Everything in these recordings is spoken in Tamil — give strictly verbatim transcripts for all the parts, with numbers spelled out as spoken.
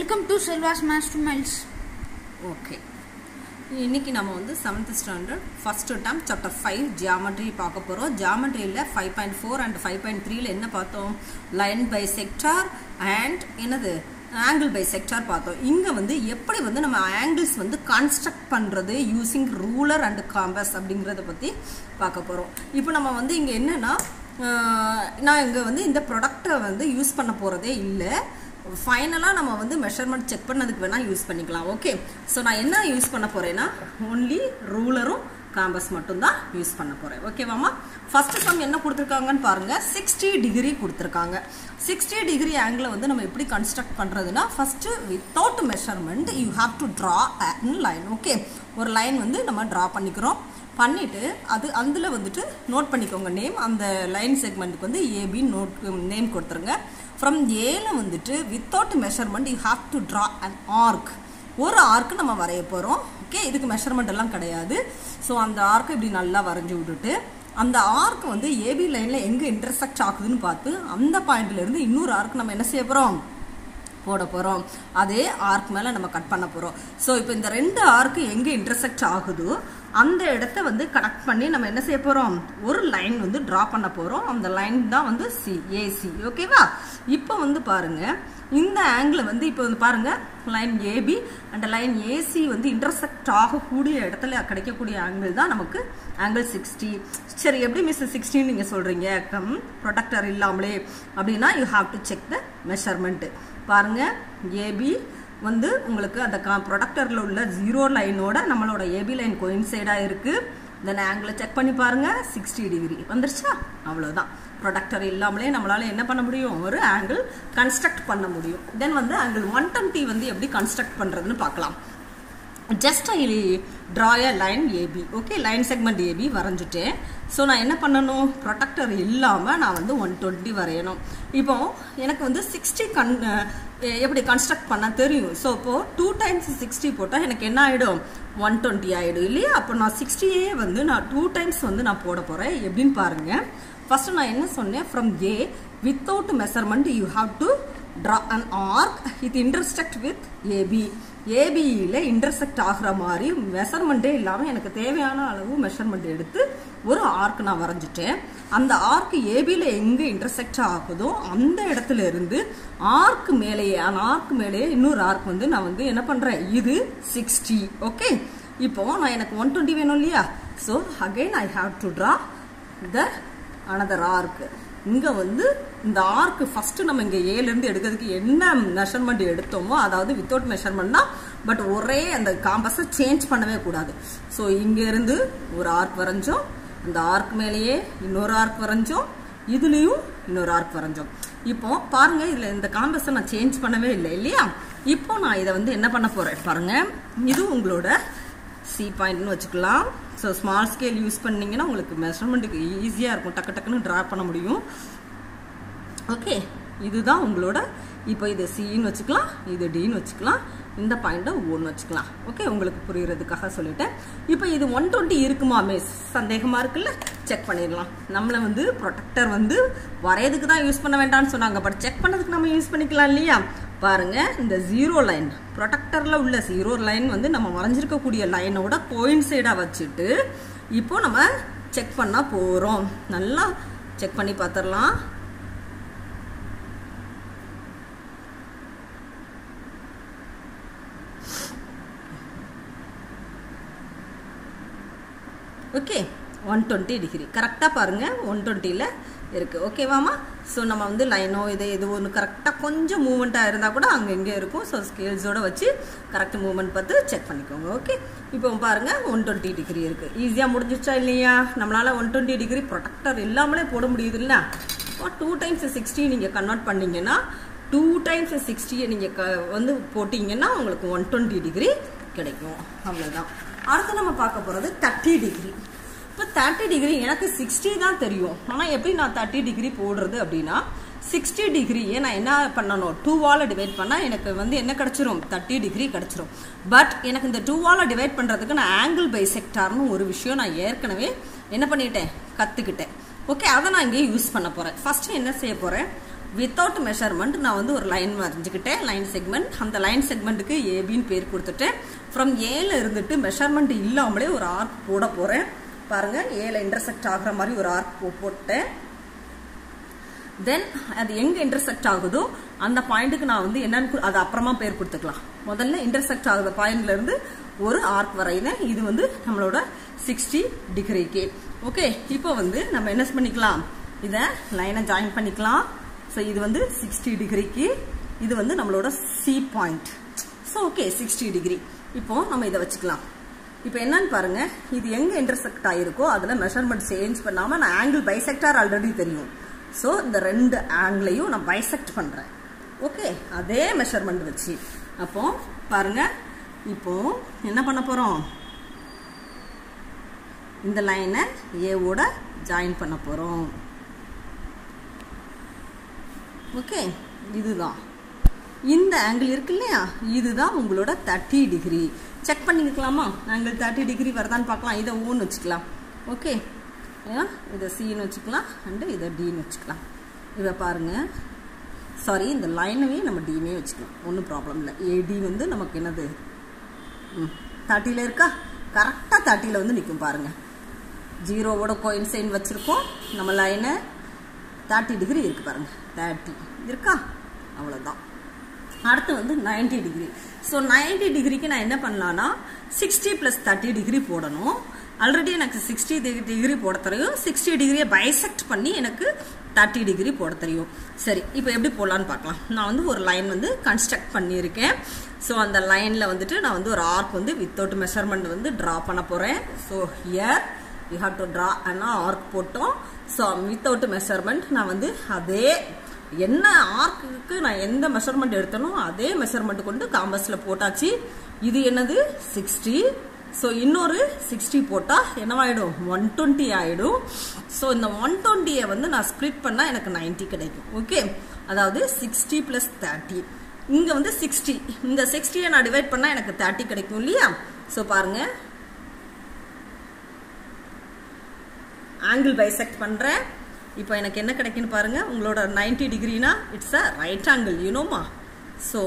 Welcome to Selva's Masterminds. Okay. இன்னைக்கு நம்ம வந்து seventh standard first term chapter five geometry பார்க்க போறோம். geometryல five point four and five point three ல என்ன பார்த்தோம்? line bisector and என்னது angle bisector பார்த்தோம். இங்க வந்து எப்படி வந்து நம்ம angles வந்து construct பண்றது using ruler and compass அப்படிங்கறத பத்தி பார்க்க போறோம். இப்போ நம்ம வந்து இங்க என்னன்னா நான் இங்க வந்து இந்த ப்ராடக்ட்ட வந்து யூஸ் பண்ண போறதே இல்ல. ஃபைனலா நம்ம வந்து மெஷர்மென்ட் செக் பண்ணதுக்கு வேணா யூஸ் பண்ணிக்கலாம். ஓகே, சோ நான் என்ன யூஸ் பண்ண போறேன்னா only ரூலரும் காம்பஸ் மட்டும் தான் யூஸ் பண்ண போறேன். ஓகேவாமா? ஃபர்ஸ்ட் சம் என்ன கொடுத்திருக்காங்கன்னு பாருங்க. sixty டிகிரி கொடுத்திருக்காங்க. sixty டிகிரி ஆங்கிளை வந்து நம்ம எப்படி கன்ஸ்ட்ரக்ட் பண்றதுன்னா first without measurement you have to draw a line. ஓகே, ஒரு லைன் வந்து நம்ம டிரா பண்ணிக்கிறோம். பண்ணிட்டு அது அதுல வந்துட்டு நோட் பண்ணிக்கோங்க நேம். அந்த லைன் செக்மெண்ட்க்கு வந்து A B நோட் நேம் கொடுத்துருங்க. ஃப்ரம் ஏல வந்துட்டு without measurement you have to draw an arc. ஒரு ஆர்க்கு நம்ம வரைய போகிறோம். ஓகே, இதுக்கு மெஷர்மெண்ட் எல்லாம் கிடையாது. ஸோ அந்த ஆர்க்கு இப்படி நல்லா வரைஞ்சி விட்டுட்டு அந்த ஆர்க் வந்து ஏபி லைனில் எங்கே இன்டர்செக்ட் ஆகுதுன்னு பார்த்து அந்த பாயிண்ட்லேருந்து இன்னொரு ஆர்க் நம்ம என்ன செய்ய போகிறோம் போட போகிறோம். அதே ஆர்க் மேலே நம்ம கட் பண்ண போகிறோம். ஸோ இப்போ இந்த ரெண்டு ஆர்க்கு எங்கே இன்டர்செக்ட் ஆகுதோ அந்த இடத்த வந்து கனெக்ட் பண்ணி நம்ம என்ன செய்ய போகிறோம், ஒரு லைன் வந்து ட்ரா பண்ண போகிறோம். அந்த லைன் தான் வந்து சி ஏசி. ஓகேவா? இப்போ வந்து பாருங்க இந்த ஆங்கிள் வந்து இப்போ வந்து பாருங்க line AB and line AC வந்து இன்டர்செக்ட் ஆகக்கூடிய இடத்துல கிடைக்கக்கூடிய ஆங்கிள் தான் நமக்கு ஆங்கிள் சிக்ஸ்டி. சரி, எப்படி மிஸ் சிக்ஸ்டின்னு நீங்கள் சொல்கிறீங்க கம் ப்ரொடக்டர் இல்லாமலே அப்படின்னா you have to check the measurement. பாருங்க ஏபி வந்து உங்களுக்கு அந்த ப்ரொடக்டரில் உள்ள ஜீரோ லைனோட நம்மளோட ஏபி லைன் கோயின்சைடாக இருக்குது. தென் ஆங்கிளை செக் பண்ணி பாருங்க சிக்ஸ்டி டிகிரி வந்துருச்சா? அவ்வளோதான். ப்ரொடக்டர் இல்லாமலே நம்மளால என்ன பண்ண முடியும், ஒரு ஆங்கிள் கன்ஸ்ட்ரக்ட் பண்ண முடியும். தென் வந்து ஆங்கிள் ஒன் டுவெண்ட்டி வந்து எப்படி கன்ஸ்ட்ரக்ட் பண்ணுறதுன்னு பார்க்கலாம். Just I draw a line AB. Okay, line segment AB வரைஞ்சிட்டேன். ஸோ நான் என்ன பண்ணணும், ப்ரொடக்டர் இல்லாமல் நான் வந்து ஒன் டுவெண்ட்டி வரையணும். இப்போ எனக்கு வந்து சிக்ஸ்டி கன் எப்படி கன்ஸ்ட்ரக்ட் பண்ண தெரியும். ஸோ இப்போது டூ டைம்ஸ் சிக்ஸ்டி போட்டால் எனக்கு என்ன ஆகிடும், ஒன் டுவெண்ட்டி ஆகிடும் இல்லையா? அப்போ நான் சிக்ஸ்டியே வந்து நான் டூ டைம்ஸ் வந்து நான் போட போகிறேன். எப்படின்னு பாருங்கள். ஃபர்ஸ்ட் நான் என்ன சொன்னேன், from A without measurement you have to draw an arc it intersect with AB. ஏபியில் இன்டர்செக்ட் ஆகிற மாதிரி மெஷர்மெண்ட்டே இல்லாமல் எனக்கு தேவையான அளவு மெஷர்மெண்ட் எடுத்து ஒரு ஆர்க் நான் வரைஞ்சிட்டேன். அந்த ஆர்க் ஏபியில் எங்கே இன்டர்செக்ட் ஆகுதோ அந்த இடத்துல இருந்து ஆர்க் மேலேயே அந்த ஆர்க் மேலேயே இன்னொரு ஆர்க் வந்து நான் வந்து என்ன பண்ணுறேன், இது சிக்ஸ்டி. ஓகே, இப்போ நான் எனக்கு ஒன் டுவெண்ட்டி வேணும் இல்லையா? So again I have to draw the another arc. இங்கே வந்து இந்த ஆர்க்கு ஃபர்ஸ்ட் நம்ம இங்கே ஏலேருந்து எடுக்கிறதுக்கு என்ன மெஷர்மெண்ட் எடுத்தோமோ, அதாவது வித்தவுட் மெஷர்மெண்ட்னா பட் ஒரே அந்த காம்பஸை சேஞ்ச் பண்ணவே கூடாது. ஸோ இங்கேருந்து ஒரு ஆர்க் வரைஞ்சோம், அந்த ஆர்க் மேலேயே இன்னொரு ஆர்க் வரைஞ்சோம், இதுலேயும் இன்னொரு ஆர்க் வரைஞ்சோம். இப்போ பாருங்க இதில் இந்த காம்பஸை நான் சேஞ்ச் பண்ணவே இல்லை இல்லையா? இப்போ நான் இதை வந்து என்ன பண்ண போகிறேன் பாருங்க. இது உங்களோட சி பாயிண்ட்னு வச்சுக்கலாம். ஸோ ஸ்மால் ஸ்கேல் யூஸ் பண்ணிங்கன்னா உங்களுக்கு மெஷர்மெண்ட்டுக்கு ஈஸியாக இருக்கும், டக்கு டக்குன்னு ட்ரா பண்ண முடியும். ஓகே, இதுதான் உங்களோட. இப்போ இது சின்னு வச்சுக்கலாம், இது டின்னு வச்சுக்கலாம், இந்த பாயிண்ட்டை ஒன்று வச்சுக்கலாம். ஓகே, உங்களுக்கு புரிகிறதுக்காக சொல்லிட்டேன். இப்போ இது ஒன் டுவெண்ட்டி இருக்குமா மிஸ், சந்தேகமாக இருக்குல்ல? செக் பண்ணிடலாம். நம்மளை வந்து ப்ரொடக்டர் வந்து வரையதுக்கு தான் யூஸ் பண்ண வேண்டாம்னு சொன்னாங்க, பட் செக் பண்ணதுக்கு நம்ம யூஸ் பண்ணிக்கலாம் இல்லையா? பாருங்க, இந்த ஜீரோ லைன் ப்ரொடக்டர்ல உள்ள ஜீரோ லைன் வந்து நம்ம வரைஞ்சிருக்கக்கூடிய லைனோட கோயின்சைடா வச்சுட்டு இப்போ நம்ம செக் பண்ண போறோம். நல்லா செக் பண்ணி பார்த்துடலாம். ஓகே, ஒன் டுவெண்ட்டி டிகிரி கரெக்டாக பாருங்க, ஒன் டுவெண்ட்டியில் இருக்குது. ஓகேவாமா? ஸோ நம்ம வந்து லைனோ இது இது ஒன்று கரெக்டாக கொஞ்சம் மூவ்மெண்ட்டாக இருந்தால் கூட அங்கே இங்கே இருக்கும். ஸோ ஸ்கேல்ஸோடு வச்சு கரெக்ட் மூவ்மெண்ட் பார்த்து செக் பண்ணிக்கோங்க. ஓகே, இப்போ பாருங்கள் ஒன் டுவெண்ட்டி டிகிரி இருக்குது. ஈஸியாக முடிஞ்சிச்சா இல்லையா? நம்மளால் ஒன் டுவெண்ட்டி டிகிரி ப்ரொடக்டர் இல்லாமலே போட முடியுது இல்லை? இப்போ டூ டைம்ஸ் சிக்ஸ்டி நீங்கள் கன்வெர்ட் பண்ணிங்கன்னா டூ டைம்ஸ் சிக்ஸ்டியை நீங்கள் க வந்து போட்டிங்கன்னா உங்களுக்கு ஒன் டுவெண்ட்டி டிகிரி கிடைக்கும். அவ்வளோதான். அடுத்து நம்ம பார்க்க போகிறது தேர்ட்டி டிகிரி. இப்போ தேர்ட்டி டிகிரி எனக்கு சிக்ஸ்டி தான் தெரியும். ஆனால் எப்படி நான் தேர்ட்டி டிகிரி போடுறது அப்படின்னா சிக்ஸ்டி டிகிரியை நான் என்ன பண்ணணும், டூவால் டிவைட் பண்ணால் எனக்கு வந்து என்ன கிடச்சிரும், தேர்ட்டி டிகிரி கிடச்சிரும். பட் எனக்கு இந்த டூவால் டிவைட் பண்ணுறதுக்கு நான் ஆங்கிள் பைசெக்டார்னு ஒரு விஷயம் நான் ஏற்கனவே என்ன பண்ணிட்டேன், கற்றுக்கிட்டேன். ஓகே, அதை நான் இங்கே யூஸ் பண்ண போகிறேன். ஃபஸ்ட்டு என்ன செய்ய போகிறேன், வித்தவுட் மெஷர்மெண்ட் நான் வந்து ஒரு லைன் வரைஞ்சிக்கிட்டேன், லைன் செக்மெண்ட். அந்த லைன் செக்மெண்ட்டுக்கு ஏபின்னு பேர் கொடுத்துட்டேன். ஃப்ரம் ஏல இருந்துட்டு மெஷர்மெண்ட் இல்லாமலே ஒரு ஆர்க் போட போகிறேன். பாருங்கள், ஏல இன்டர்செக்ட் ஆகிற மாதிரி ஒரு ஆர்க் போட்டேன். தென் அது எங்கே இன்டர்செக்ட் ஆகுதோ அந்த பாயிண்ட்டுக்கு நான் வந்து என்னன்னு அது அப்புறமா பேர் கொடுத்துக்கலாம். முதல்ல இன்டர்செக்ட் ஆகுற பாயிண்ட்லேருந்து ஒரு ஆர்க் வரையினேன். இது வந்து நம்மளோட சிக்ஸ்டி டிகிரிக்கு. ஓகே, இப்போ வந்து நம்ம என்ன பண்ணிக்கலாம், இதை லைனை ஜாயின் பண்ணிக்கலாம். ஸோ இது வந்து சிக்ஸ்டி டிகிரிக்கு, இது வந்து நம்மளோட C point. So okay, sixty degree. இப்போ நம்ம இதை வச்சுக்கலாம். இப்போ என்னன்னு பாருங்க, இது எங்கே இன்டர்செக்ட் ஆகிருக்கோ அதில் மெஷர்மெண்ட் சேஞ்ச் பண்ணாமல் நான் ஆங்கிள் பைசெக்டார் ஆல்ரெடி தெரியும். ஸோ இந்த ரெண்டு ஆங்கிளையும் நான் பைசெக்ட் பண்ணுறேன். ஓகே, அதே மெஷர்மெண்ட் வச்சு அப்போ பாருங்க, இப்போ என்ன பண்ண போகிறோம், இந்த லைனை ஏவோட ஜாயின் பண்ண போகிறோம். ஓகே, இதுதான் இந்த ஆங்கிள் இருக்கு இல்லையா, இதுதான் உங்களோட தேர்ட்டி டிகிரி. செக் பண்ணிக்கலாமா, ஆங்கிள் தேர்ட்டி டிகிரி வருதான்னு பார்க்கலாம். இதை ஓன்னு வச்சுக்கலாம். ஓகே, இதை சின்னு வச்சுக்கலாம் அண்டு இதை டின்னு வச்சுக்கலாம். இதை பாருங்கள், சாரி இந்த லைனவே நம்ம டினே வச்சுக்கலாம், ஒன்றும் ப்ராப்ளம் இல்லை. ஏடி வந்து நமக்கு என்னது ம் தேர்ட்டியில் இருக்கா, கரெக்டாக தேர்ட்டியில் வந்து நிற்கும். பாருங்கள், ஜீரோவோட கோயின்சைன் வச்சுருக்கோம். நம்ம லைனை தேர்ட்டி டிகிரி இருக்குது பாருங்கள், தேர்ட்டி இருக்கா, அவ்வளோதான். அடுத்து வந்து நைன்டி டிகிரி. ஸோ நைன்டி டிகிரிக்கு நான் என்ன பண்ணலான்னா சிக்ஸ்டி ப்ளஸ் தேர்ட்டி டிகிரி போடணும். ஆல்ரெடி எனக்கு சிக்ஸ்டி டிகிரி போட தெரியும், சிக்ஸ்டி டிகிரியை பைசெக்ட் பண்ணி எனக்கு தேர்ட்டி டிகிரி போட தெரியும். சரி, இப்போ எப்படி போடலான்னு பார்க்கலாம். நான் வந்து ஒரு லைன் வந்து கன்ஸ்ட்ரக்ட் பண்ணியிருக்கேன். ஸோ அந்த லைனில் வந்துட்டு நான் வந்து ஒரு ஆர்க் வந்து வித்தவுட் மெஷர்மெண்ட் வந்து ட்ரா பண்ண போகிறேன். So here you have to draw and arc போட்டோம். ஸோ வித்தவுட் மெஷர்மெண்ட் நான் வந்து அதே என்ன ஆர்க்குக்கு நான் எந்த மெஷர்மெண்ட் எடுத்தனோ அதே மெஷர்மெண்ட் கொண்டு காம்பஸில் போட்டாச்சு. இது என்னது சிக்ஸ்டி. ஸோ இன்னொரு சிக்ஸ்டி போட்டால் என்னவாயிடும், ஒன் டுவெண்ட்டி ஆகிடும். ஸோ இந்த ஒன் டுவெண்ட்டியை வந்து நான் ஸ்ப்ளிட் பண்ணால் எனக்கு நைன்ட்டி கிடைக்கும். ஓகே, அதாவது சிக்ஸ்டி ப்ளஸ் தேர்ட்டி. இங்கே வந்து சிக்ஸ்டி, இந்த சிக்ஸ்டியை நான் டிவைட் பண்ணால் எனக்கு தேர்ட்டி கிடைக்கும் இல்லையா. ஸோ பாருங்கள், ஆங்கிள் பைசெக்ட் பண்ணுறேன். இப்போ எனக்கு என்ன கிடைக்குன்னு பாருங்கள், உங்களோட நைன்ட்டி டிகிரினா இட்ஸ் அ ரைட் ஆங்கிள், யூனோமா. ஸோ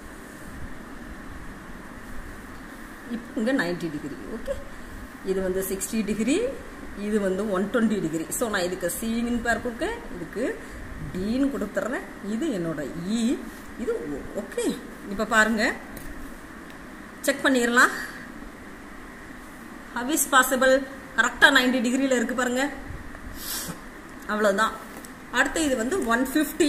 இப்போ இங்கே நைன்ட்டி டிகிரி. ஓகே, இது வந்து சிக்ஸ்டி டிகிரி, இது வந்து ஒன் டுவெண்ட்டி டிகிரி. ஸோ நான் இதுக்கு சின்னு பேர் கொடுக்கேன், இதுக்கு டின்னு கொடுத்துட்றேன். இது என்னோட இ, இது ஓ. ஓகே, இப்போ பாருங்கள், செக் பண்ணிடலாம். ஹவ் இஸ் பாசிபிள், கரெக்டாக நைன்ட்டி டிகிரியில் இருக்குது பாருங்கள், அவ்வளோதான். அடுத்து இது வந்து one fifty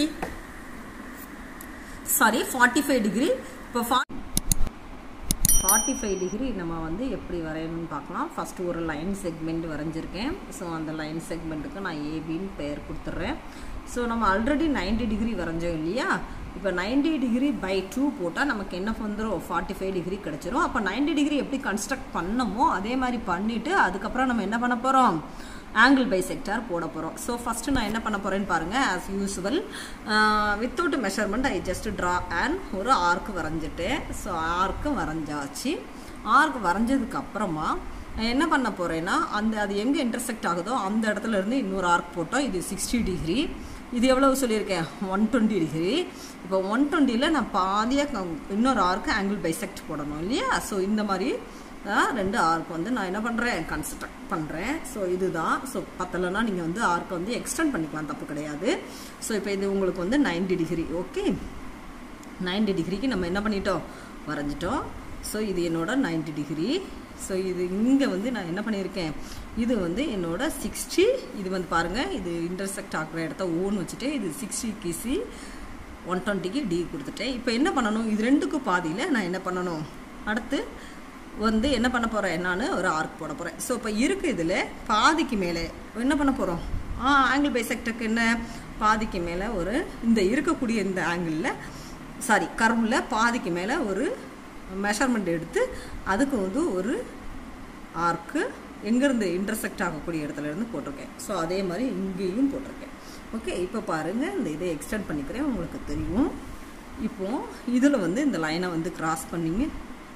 sorry forty five degree. இப்போ ஃபார்ட்டி ஃபைவ் டிகிரி நம்ம வந்து எப்படி வரையணும்னு பார்க்கலாம். ஃபஸ்ட்டு ஒரு லைன் செக்மெண்ட் வரைஞ்சிருக்கேன். ஸோ அந்த லைன் செக்மெண்ட்டுக்கு நான் ஏபின்னு பெயர் கொடுத்துட்றேன். ஸோ நம்ம ஆல்ரெடி நைன்ட்டி டிகிரி வரைஞ்சோம் இல்லையா, இப்போ நைன்ட்டி டிகிரி பை டூ போட்டால் நமக்கு என்ன வந்துடும், ஃபார்ட்டி ஃபைவ் டிகிரி கிடச்சிரும். அப்போ நைன்ட்டி டிகிரி எப்படி கன்ஸ்ட்ரக்ட் பண்ணமோ அதே மாதிரி பண்ணிவிட்டு அதுக்கப்புறம் நம்ம என்ன பண்ண போகிறோம், ஆங்கிள் பைசெக்டார் போட போகிறோம். ஸோ ஃபஸ்ட்டு நான் என்ன பண்ண போகிறேன்னு பாருங்கள். As usual without measurement I just draw and ஒரு ஆர்க்கு வரைஞ்சிட்டேன். ஸோ ஆர்க்கு வரைஞ்சாச்சு. ஆர்க்கு வரைஞ்சதுக்கு அப்புறமா நான் என்ன பண்ண போகிறேன்னா, அந்த அது எங்கே இன்டர்செக்ட் ஆகுதோ அந்த இடத்துல இருந்து இன்னொரு ஆர்க் போட்டோம். இது சிக்ஸ்டி டிகிரி, இது எவ்வளவு சொல்லியிருக்கேன், ஒன் டுவெண்ட்டி டிகிரி. இப்போ ஒன் டுவெண்ட்டியில் நான் பாதியாக இன்னொரு ஆர்க்கு ஆங்கிள் பைசெக்ட் போடணும் இல்லையா. ஸோ இந்த மாதிரி ரெண்டு ஆர்க் வந்து நான் என்ன பண்ணுறேன், கன்ஸ்ட்ரக்ட் பண்ணுறேன். ஸோ இதுதான். ஸோ பத்தலைன்னா நீங்கள் வந்து ஆர்க்கை வந்து எக்ஸ்டெண்ட் பண்ணிக்கலாம், தப்பு கிடையாது. ஸோ இப்போ இது உங்களுக்கு வந்து நைன்ட்டி டிகிரி. ஓகே, நைன்ட்டி டிகிரிக்கு நம்ம என்ன பண்ணிட்டோம், வரைஞ்சிட்டோம். ஸோ இது என்னோட நைன்ட்டி டிகிரி. ஸோ இது இங்கே வந்து நான் என்ன பண்ணியிருக்கேன், இது வந்து என்னோட சிக்ஸ்டி. இது வந்து பாருங்கள், இது இன்டர்செக்ட் ஆகிற இடத்த ஓன்னு வச்சுட்டு இது சிக்ஸ்டிக்கு சி, ஒன் டுவெண்ட்டிக்கு டி கொடுத்துட்டேன். இப்போ என்ன பண்ணணும், இது ரெண்டுக்கும் பாதியில் நான் என்ன பண்ணணும், அடுத்து வந்து என்ன பண்ண போகிறேன், நான் ஒரு ஆர்க் போட போகிறேன். ஸோ இப்போ இருக்குது இதில் பாதிக்கு மேலே என்ன பண்ண போகிறோம், ஆ ஆங்கிள் பைசெக்டருக்கு என்ன பாதிக்கு மேலே ஒரு இந்த இருக்கக்கூடிய இந்த ஆங்கிளில் சாரி கர்வில் பாதிக்கு மேலே ஒரு மெஷர்மெண்ட் எடுத்து அதுக்கு வந்து ஒரு ஆர்க்கு எங்கேருந்து இன்டர்செக்ட் ஆகக்கூடிய இடத்துல இருந்து போட்டிருக்கேன். ஸோ அதே மாதிரி இங்கேயும் போட்டிருக்கேன். ஓகே, இப்போ பாருங்கள், இந்த இதை எக்ஸ்டெண்ட் பண்ணிக்கிறேன், உங்களுக்கு தெரியும். இப்போது இதில் வந்து இந்த லைனை வந்து கிராஸ் பண்ணிங்க,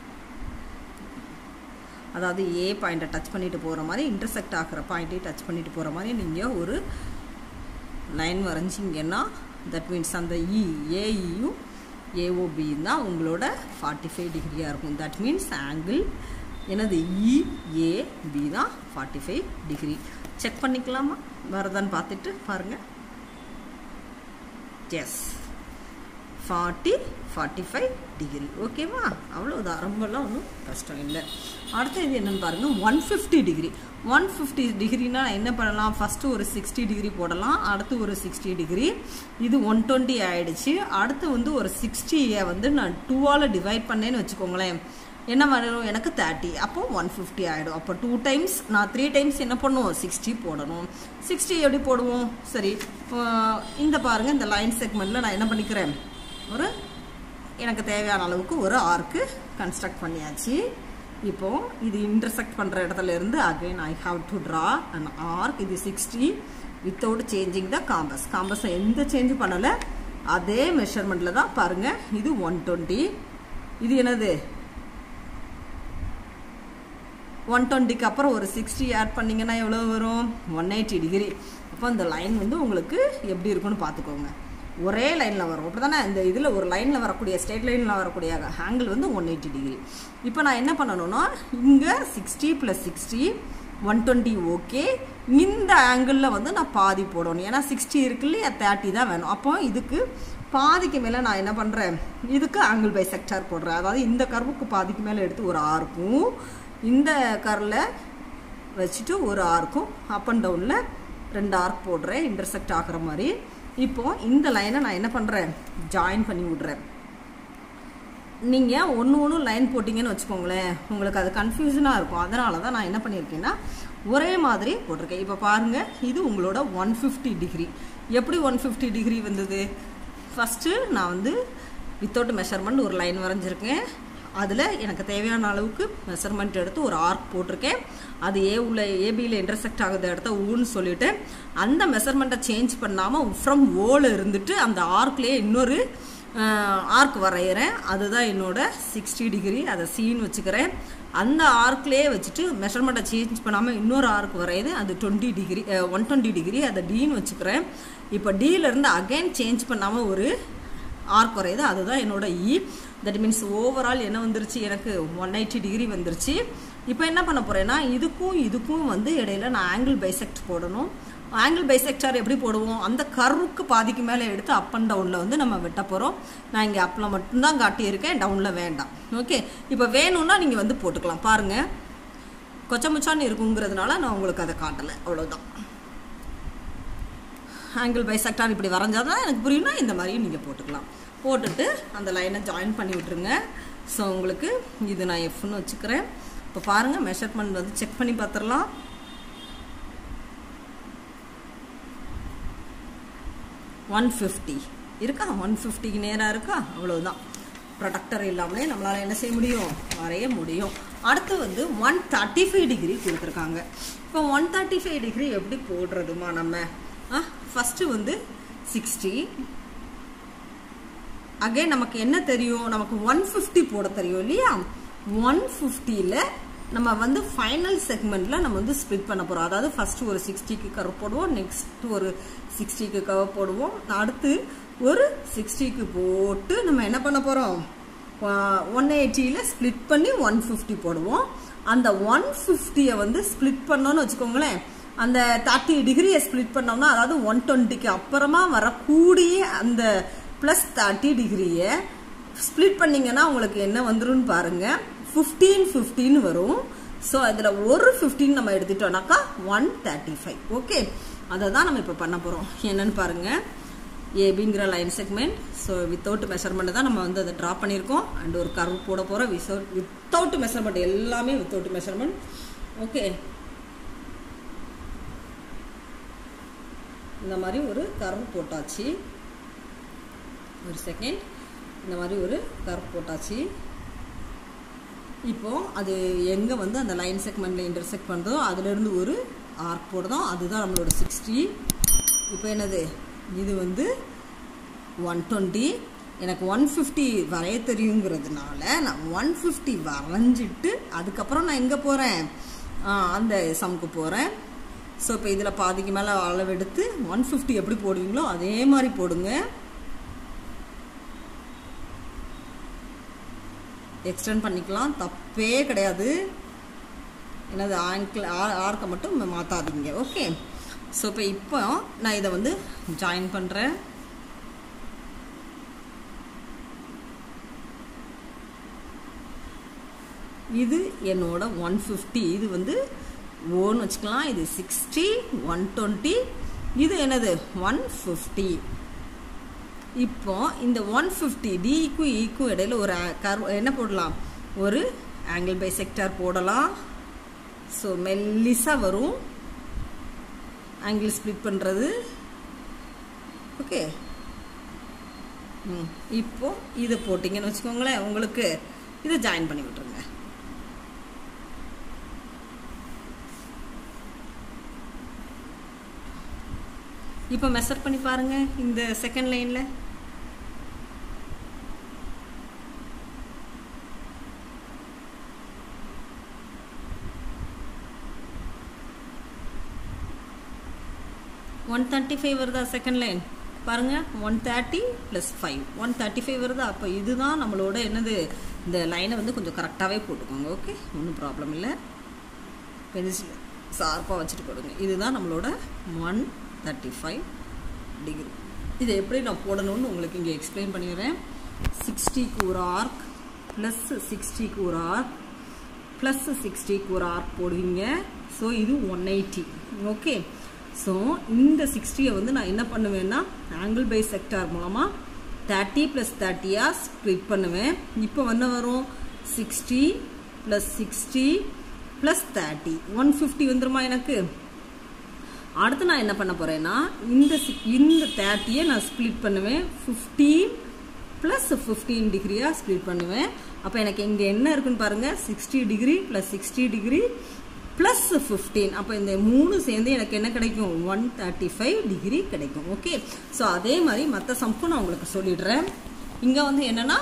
அதாவது ஏ பாயிண்ட்டை டச் பண்ணிட்டு போகிற மாதிரி இன்டர்செக்ட் ஆகிற பாயிண்ட்டையும் டச் பண்ணிட்டு போகிற மாதிரி நீங்கள் ஒரு லைன் வரைஞ்சிங்கன்னா தட் மீன்ஸ் அந்த இ ஏஇயும் ஏஓபி தான் உங்களோட ஃபார்ட்டி ஃபைவ் டிகிரியாக இருக்கும். தட் மீன்ஸ் ஆங்கிள் என்னது இஏபி தான் ஃபார்ட்டி ஃபைவ் டிகிரி. செக் பண்ணிக்கலாமா வரதான்னு பார்த்துட்டு பாருங்கள். Yes, forty forty five degree. ஓகேவா? அவ்வளோதான், ரொம்பலாம் ஒன்றும் கஷ்டம் இல்லை. அடுத்து இது என்னென்னு பாருங்கள், one fifty degree. One fifty டிகிரினா நான் என்ன பண்ணலாம், ஃபஸ்ட்டு ஒரு சிக்ஸ்டி டிகிரி போடலாம், அடுத்து ஒரு சிக்ஸ்டி டிகிரி. இது ஒன் டுவெண்ட்டி ஆகிடுச்சு. அடுத்து வந்து ஒரு சிக்ஸ்டியை வந்து நான் டூவால் டிவைட் பண்ணேன்னு வச்சுக்கோங்களேன், என்ன வரும் எனக்கு தேர்ட்டி. அப்போ ஒன் ஃபிஃப்டி ஆகிடும். அப்போ டூ டைம்ஸ் நான் த்ரீ டைம்ஸ் என்ன பண்ணுவோம், சிக்ஸ்டி போடணும். சிக்ஸ்டி எப்படி போடுவோம்? சரி, இந்த பாருங்கள், இந்த லைன் செக்மெண்ட்டில் நான் என்ன பண்ணிக்கிறேன், ஒரு எனக்கு தேவையான அளவுக்கு ஒரு ஆர்க்கு கன்ஸ்ட்ரக்ட் பண்ணியாச்சு. இப்போது இது இன்டர்செக்ட் பண்ணுற இடத்துல இருந்து again I have to draw an arc. இது sixty without changing the compass. காம்பஸை எந்த சேஞ்சும் பண்ணலை, அதே மெஷர்மெண்ட்டில் தான் பாருங்கள். இது ஒன் டுவெண்ட்டி, இது என்னது ஒன் டுவெண்ட்டிக்கு அப்புறம் ஒரு சிக்ஸ்டி ஆட் பண்ணிங்கன்னா எவ்வளோ வரும், ஒன் எயிட்டி டிகிரி. அப்போ இந்த லைன் வந்து உங்களுக்கு எப்படி இருக்குன்னு பார்த்துக்கோங்க. ஒரே லைனில் வரும், அப்படி தானே இந்த இதில் ஒரு லைனில் வரக்கூடிய ஸ்ட்ரெயிட் லைனில் வரக்கூடிய ஆங்கிள் வந்து ஒன் எயிட்டி டிகிரி. இப்போ நான் என்ன பண்ணணும்னா, இங்கே sixty plus sixty one twenty okay. இந்த ஆங்கிளில் வந்து நான் பாதி போடணும், ஏன்னா சிக்ஸ்டி இருக்கு இல்லையா, தேர்ட்டி தான் வேணும். அப்போ இதுக்கு பாதிக்கு மேலே நான் என்ன பண்ணுறேன், இதுக்கு ஆங்கிள் பை செக்டார் போடுறேன். அதாவது இந்த கர்வுக்கு பாதிக்கு மேலே எடுத்து ஒரு ஆர்க்கும், இந்த கர்வில் வச்சுட்டு ஒரு ஆர்க்கும் அப் அண்ட் டவுனில் ரெண்டு ஆர்க் போடுறேன் இன்டர்செக்ட் ஆகிற மாதிரி. இப்போது இந்த லைனை நான் என்ன பண்ணுறேன், ஜாயின் பண்ணி விட்றேன். நீங்கள் ஒன்று ஒன்று லைன் போட்டிங்கன்னு வச்சுக்கோங்களேன், உங்களுக்கு அது கன்ஃபியூஷனாக இருக்கும். அதனால தான் நான் என்ன பண்ணியிருக்கேன்னா ஒரே மாதிரி போட்டிருக்கேன். இப்போ பாருங்கள், இது உங்களோட ஒன் ஃபிஃப்டி டிகிரி. எப்படி ஒன் ஃபிஃப்டி டிகிரி வந்தது, ஃபஸ்ட்டு நான் வந்து வித்தவுட் மெஷர்மெண்ட் ஒரு லைன் வரைஞ்சிருக்கேன். அதில் எனக்கு தேவையான அளவுக்கு மெஷர்மெண்ட் எடுத்து ஒரு ஆர்க் போட்டிருக்கேன். அது ஏ உள்ள ஏபியில் இன்டர்செக்ட் ஆகுத இடத்த ஊன்னு சொல்லிவிட்டு அந்த மெஷர்மெண்ட்டை சேஞ்ச் பண்ணாமல் ஃப்ரம் ஓவில் இருந்துட்டு அந்த ஆர்க்லேயே இன்னொரு ஆர்க் வரைகிறேன். அதுதான் என்னோட சிக்ஸ்டி டிகிரி. அதை சீன்னு வச்சுக்கிறேன். அந்த ஆர்க்லேயே வச்சுட்டு மெஷர்மெண்ட்டை சேஞ்ச் பண்ணாமல் இன்னொரு ஆர்க் வரையுது, அது twenty degree one twenty degree. அதை டீன்னு வச்சுக்கிறேன். இப்போ டீலேருந்து அகைன் சேஞ்ச் பண்ணாமல் ஒரு ஆர்க் வரையுது, அதுதான் என்னோட இ. தட் மீன்ஸ் ஓவரால் என்ன வந்துருச்சு, எனக்கு ஒன் எயிட்டி டிகிரி வந்துருச்சு. இப்போ என்ன பண்ண போகிறேன்னா, இதுக்கும் இதுக்கும் வந்து இடையில நான் ஆங்கிள் பைசெக்ட் போடணும். ஆங்கிள் பைசெக்டார் எப்படி போடுவோம், அந்த கர்வுக்கு பாதிக்கு மேலே எடுத்து அப் அண்ட் டவுனில் வந்து நம்ம வெட்ட போகிறோம். நான் இங்கே அப்பில் மட்டும்தான் காட்டியிருக்கேன், டவுனில் வேண்டாம். ஓகே, இப்போ வேணும்னா நீங்கள் வந்து போட்டுக்கலாம். பாருங்கள், கொச்சமுச்சான்னு இருக்குங்கிறதுனால நான் உங்களுக்கு அதை காட்டலை, அவ்வளோதான். ஆங்கிள் பைசெக்டார் இப்படி வரைஞ்சாதான் எனக்கு புரியும்னா இந்த மாதிரி நீங்கள் போட்டுக்கலாம். போட்டுட்டு அந்த லைனை ஜாயின் பண்ணி விட்டுருங்க. ஸோ உங்களுக்கு இது நான் எஃப்னு வச்சுக்கிறேன். இப்போ பாருங்கள், மெஷர்மெண்ட் வந்து செக் பண்ணி பார்த்துடலாம். ஒன் ஃபிஃப்டி இருக்கா, ஒன் ஃபிஃப்டிக்கு நேராக இருக்கா, அவ்வளோதான். ப்ரொடக்டர் இல்லாமலே நம்மளால் என்ன செய்ய முடியும், வரைய முடியும். அடுத்து வந்து ஒன் தேர்ட்டி ஃபைவ் டிகிரி கொடுத்துருக்காங்க. இப்போ ஒன் தேர்ட்டி ஃபைவ் டிகிரி எப்படி போடுறதுமா நம்ம, ஆ ஃபஸ்ட்டு வந்து சிக்ஸ்டி. அகைன் நமக்கு என்ன தெரியும், நமக்கு ஒன் ஃபிஃப்டி போட தெரியும் இல்லையா. ஒன் ஃபிஃப்டியில் நம்ம வந்து ஃபைனல் செக்மெண்ட்டில் நம்ம வந்து ஸ்ப்ளிட் பண்ண போகிறோம். அதாவது ஃபஸ்ட்டு ஒரு சிக்ஸ்டிக்கு கர்வ் போடுவோம், நெக்ஸ்ட் ஒரு சிக்ஸ்டிக்கு கர்வ் போடுவோம், அடுத்து ஒரு சிக்ஸ்டிக்கு போட்டு நம்ம என்ன பண்ண போகிறோம், ஒன் எயிட்டியில் ஸ்ப்ளிட் பண்ணி ஒன் ஃபிஃப்டி போடுவோம். அந்த ஒன் ஃபிஃப்டியை வந்து ஸ்ப்ளிட் பண்ணோன்னு வச்சுக்கோங்களேன், அந்த தேர்ட்டி டிகிரியை ஸ்ப்ளிட் பண்ணோம்னா, அதாவது ஒன் டுவெண்ட்டிக்கு அப்புறமா வரக்கூடிய அந்த ப்ளஸ் தேர்ட்டி டிகிரியை ஸ்ப்ளிட் பண்ணிங்கன்னா உங்களுக்கு என்ன வந்துடும் பாருங்கள், ஃபிஃப்டீன் ஃபிஃப்டின் வரும். ஸோ அதில் ஒரு ஃபிஃப்டின் நம்ம எடுத்துட்டோம்னாக்கா ஒன் தேர்ட்டி ஃபைவ். ஓகே, அதை தான் நம்ம இப்போ பண்ண போகிறோம். என்னென்னு பாருங்கள், ஏபிங்கிற line segment. So without measurement தான் நம்ம வந்து அதை ட்ரா பண்ணியிருக்கோம். அண்ட் ஒரு கர்வ் போட போகிறோம் விசவுட் வித்தவுட் மெஷர்மெண்ட், எல்லாமே வித்தவுட் மெஷர்மெண்ட். ஓகே, இந்த மாதிரி ஒரு கர்வ் போட்டாச்சு. ஒரு செகண்ட், இந்த மாதிரி ஒரு கர்வ் போட்டாச்சு. இப்போது அது எங்கே வந்து அந்த லைன் செக்மெண்ட்டில் இன்டர்செக்ட் பண்ணுறதோ அதுலேருந்து ஒரு ஆர்க் போடுறோம், அதுதான் நம்மளோட சிக்ஸ்டி. இப்போ என்னது, இது வந்து ஒன் டுவெண்ட்டி. எனக்கு ஒன் ஃபிஃப்டி வரைய தெரியுங்கிறதுனால நான் ஒன் ஃபிஃப்டி வரைஞ்சிட்டு அதுக்கப்புறம் நான் எங்கே போகிறேன், அந்த சம்க்கு போகிறேன். ஸோ இப்போ இதில் பாதிக்கு மேலே அளவு எடுத்து ஒன் ஃபிஃப்டி எப்படி போடுவீங்களோ அதே மாதிரி போடுங்க. எக்ஸ்டெண்ட் பண்ணிக்கலாம், தப்பே கிடையாது. என்னது ஆங்கிள் ஆர்க்கை மட்டும் மாற்றாதீங்க. ஓகே, ஸோ இப்போ இப்போ நான் இதை வந்து ஜாயின் பண்ணுறேன். இது என்னோட ஒன் ஃபிஃப்டி, இது வந்து ஓன்னு வச்சுக்கலாம். இது சிக்ஸ்டி, ஒன் டுவெண்ட்டி, இது என்னது ஒன் ஃபிஃப்டி. இப்போ இந்த ஒன் ஃபிஃப்டி டிக்கும் ஈக்கும் இடையில ஒரு கர்வ் என்ன போடலாம், ஒரு ஆங்கிள் பைசெக்டார் போடலாம். ஸோ மெல்லிஸாக வரும் ஆங்கிள் ஸ்ப்ளிட் பண்ணுறது. ஓகே, ம் இப்போ இதை போட்டிங்கன்னு வச்சுக்கோங்களேன், உங்களுக்கு இதை ஜாயின் பண்ணி விட்டுருங்க. இப்போ மெஷர் பண்ணி பாருங்க இந்த செகண்ட் லைனில். ஒன் தேர்ட்டி ஃபைவ் வருதா செகண்ட் லைன் பாருங்க. One thirty plus five one thirty five வருதா. அப்போ இதுதான் நம்மளோட என்னது, இந்த லைனை வந்து கொஞ்சம் கரெக்டாகவே போட்டுக்கோங்க. ஓகே, ஒன்றும் ப்ராப்ளம் இல்லை. பென்சில் ஷார்ப்பாக வச்சுட்டு போடுங்க. இதுதான் நம்மளோட ஒன் தேர்ட்டி ஃபைவ் டிகிரி. இதை எப்படி நான் போடணும்னு உங்களுக்கு இங்கே எக்ஸ்பிளைன் பண்ணிடுறேன். சிக்ஸ்டிக்கு ஒரு ஆர்க் ப்ளஸ் சிக்ஸ்டிக்கு ஒரு ஆர்க் ப்ளஸ் சிக்ஸ்டிக்கு ஒரு ஆர்க் போடுவீங்க. ஸோ இது ஒன் எயிட்டி. ஓகே, ஸோ இந்த சிக்ஸ்டியை வந்து நான் என்ன பண்ணுவேன்னா ஆங்கிள் பைசெக்டார் மூலமாக தேர்ட்டி ப்ளஸ் தேர்ட்டியாக ஸ்ப்ளிட் பண்ணுவேன். இப்போ என்ன வரும், sixty plus sixty plus thirty one fifty வந்துருமா எனக்கு. அடுத்து நான் என்ன பண்ண போகிறேன்னா இந்த இந்த தேர்ட்டியை நான் ஸ்ப்ளிட் பண்ணுவேன். ஃபிஃப்டீன் ப்ளஸ் ஃபிஃப்டீன் டிகிரியாக ஸ்ப்ளிட் பண்ணுவேன். அப்போ எனக்கு இங்கே என்ன இருக்குன்னு பாருங்கள், sixty degree plus sixty degree plus fifteen. அப்போ இந்த மூணு சேர்ந்து எனக்கு என்ன கிடைக்கும், ஒன் தேர்ட்டி ஃபைவ் டிகிரி கிடைக்கும். ஓகே, ஸோ அதே மாதிரி மற்ற சம்க்கும் நான் உங்களுக்கு சொல்லிடுறேன். இங்கே வந்து என்னென்னா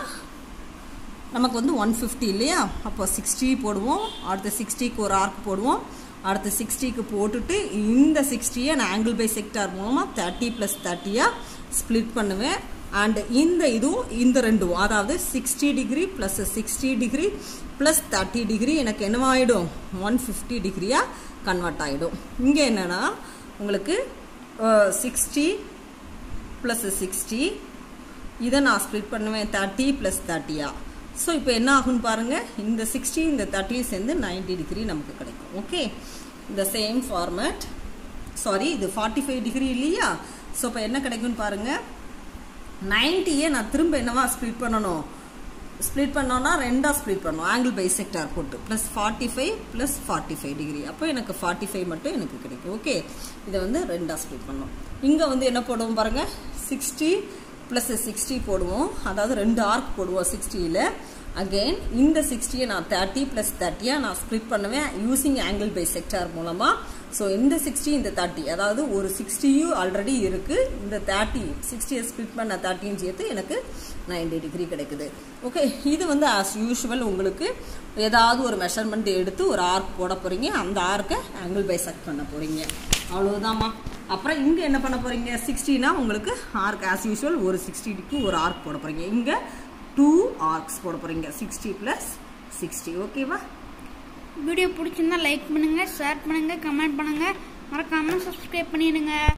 நமக்கு வந்து ஒன் ஃபிஃப்டி இல்லையா, அப்போ சிக்ஸ்டி போடுவோம். அடுத்து சிக்ஸ்டிக்கு ஒரு ஆர்க் போடுவோம். அடுத்து சிக்ஸ்டிக்கு போட்டுட்டு இந்த சிக்ஸ்டியை நான் ஆங்கிள் பைசெக்டார் மூலமாக தேர்ட்டி ப்ளஸ் தேர்ட்டியாக ஸ்ப்ளிட் பண்ணுவேன். அண்ட் இந்த இதுவும் இந்த ரெண்டும், அதாவது sixty degree plus sixty degree plus thirty degree எனக்கு என்னவாயிடும், ஒன் ஃபிஃப்டி டிகிரியாக கன்வெர்ட் ஆகிடும். இங்கே என்னென்னா உங்களுக்கு சிக்ஸ்டி ப்ளஸ் சிக்ஸ்டி இதை நான் ஸ்ப்ளிட் பண்ணுவேன் தேர்ட்டி ப்ளஸ் தேர்ட்டியாக. ஸோ இப்போ என்ன ஆகுன்னு பாருங்கள், இந்த சிக்ஸ்டி இந்த தேர்ட்டியும் சேர்ந்து நைன்டி டிகிரி நமக்கு கிடைக்கும். ஓகே, இந்த சேம் ஃபார்மேட், சாரி இது ஃபார்ட்டி ஃபைவ் டிகிரி இல்லையா. ஸோ இப்போ என்ன கிடைக்கும்னு பாருங்கள், நைன்ட்டியை நான் திரும்ப என்னவா ஸ்ப்ளிட் பண்ணணும், ஸ்ப்ளிட் பண்ணோன்னா ரெண்டாக ஸ்ப்ளிட் பண்ணணும் ஆங்கிள் பைசெக்டார் போட்டு plus forty five plus forty five degree. அப்போ எனக்கு ஃபார்ட்டி ஃபைவ் மட்டும் எனக்கு கிடைக்கும். ஓகே, இதை வந்து ரெண்டாக ஸ்ப்ளிட் பண்ணணும். இங்கே வந்து என்ன போடுவோம் பாருங்கள், சிக்ஸ்டி ப்ளஸ் சிக்ஸ்டி போடுவோம், அதாவது ரெண்டு ஆர்க் போடுவோம் சிக்ஸ்டியில். அகெயின் இந்த சிக்ஸ்டியை நான் தேர்ட்டி ப்ளஸ் தேர்ட்டியாக நான் ஸ்ப்ளிட் பண்ணுவேன் யூஸிங் ஆங்கிள் பைசெக்டார் மூலமாக. ஸோ இந்த சிக்ஸ்டி இந்த தேர்ட்டி, அதாவது ஒரு சிக்ஸ்டியும் ஆல்ரெடி இருக்குது, இந்த தேர்ட்டி சிக்ஸ்டியை ஸ்ப்ளிட் பண்ண தேர்ட்டியும் சேர்த்து எனக்கு நைன்டி டிகிரி கிடைக்குது. ஓகே, இது வந்து ஆஸ் யூஷுவல் உங்களுக்கு ஏதாவது ஒரு மெஷர்மெண்ட் எடுத்து ஒரு ஆர்க் போட போகிறீங்க, அந்த ஆர்க்கை ஆங்கிள் பைசெக்ட் பண்ண போகிறீங்க, அவ்வளோதாம்மா. அப்புறம் இங்கே என்ன பண்ண போகிறீங்க, சிக்ஸ்டினா உங்களுக்கு ஆர்க் ஆஸ் யூஷுவல் ஒரு சிக்ஸ்டிக்கு ஒரு ஆர்க் போட போகிறீங்க. இங்கே டூ ஆர்க்ஸ் போட போகிறீங்க, சிக்ஸ்டி ப்ளஸ் சிக்ஸ்டி. ஓகேவா? வீடியோ பிடிச்சிருந்தா லைக் பண்ணுங்கள், ஷேர் பண்ணுங்கள், கமெண்ட் பண்ணுங்கள், மறக்காமல் சப்ஸ்கிரைப் பண்ணிடுங்க.